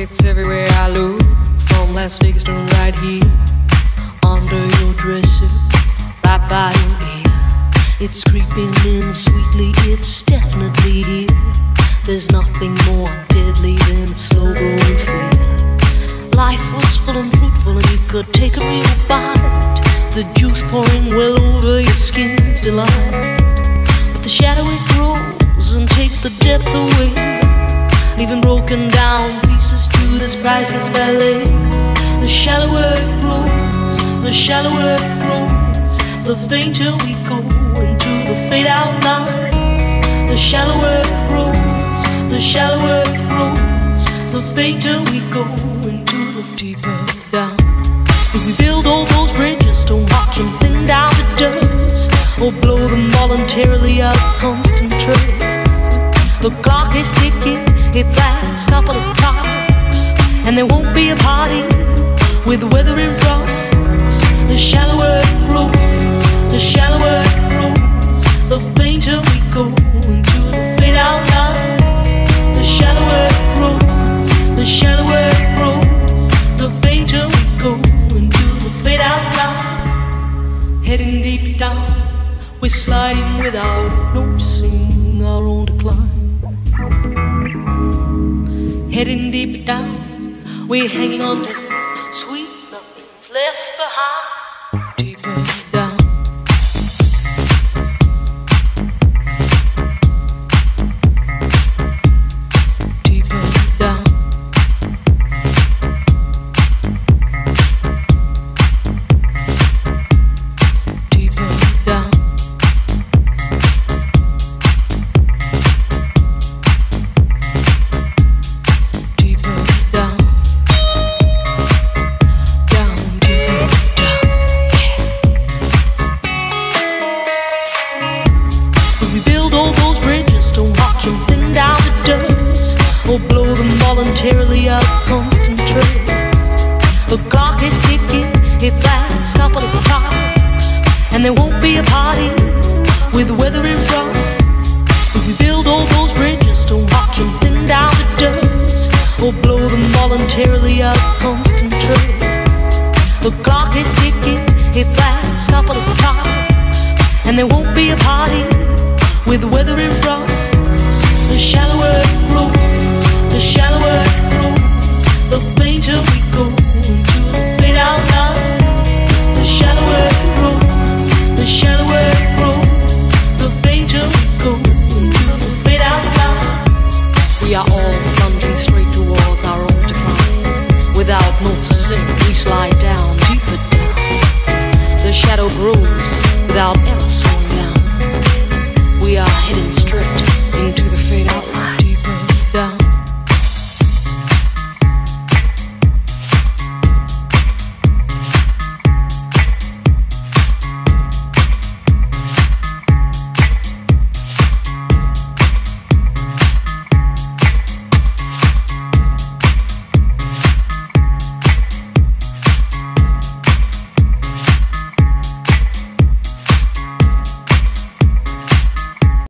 It's everywhere I look, from Las Vegas to right here, under your dresser, right by your ear. It's creeping in sweetly, it's definitely here. There's nothing more deadly than a slow-growing fear. Life was full and fruitful and you could take a real bite, the juice pouring well over your skin's delight. But the shadow it grows and takes the depth away, leaving broken down pieces to this priceless ballet. The shallower it grows, the shallower it grows, the fainter we go into the fade out line. The shallower it grows, the shallower it grows, the fainter we go into the deeper down. If we build all those bridges, don't watch them thin down to dust, or blow them voluntarily out of constant trust. The clock is ticking, its last couple of clocks, and there won't be a party with the weather in front. The shallower it grows, the shallower it grows, the fainter we go into the fade out line. The shallower it grows, the shallower it grows, the fainter we go into the fade out line. Heading deep down, we're sliding without noticing our own decline. Heading deep down, we're hanging on to sweet nothing's left behind. Deeper down. Deeper down. Deeper down. Voluntarily out of constant trust. The clock is ticking, its last couple of clocks, and there won't be a party with the weather in front. If we build all those bridges, don't watch them thin down to dust, or blow them voluntarily out of constant trust. The clock is ticking, its last couple of clocks, and there won't be a party with the weather in front. The shallower it grows, the shallower it grows,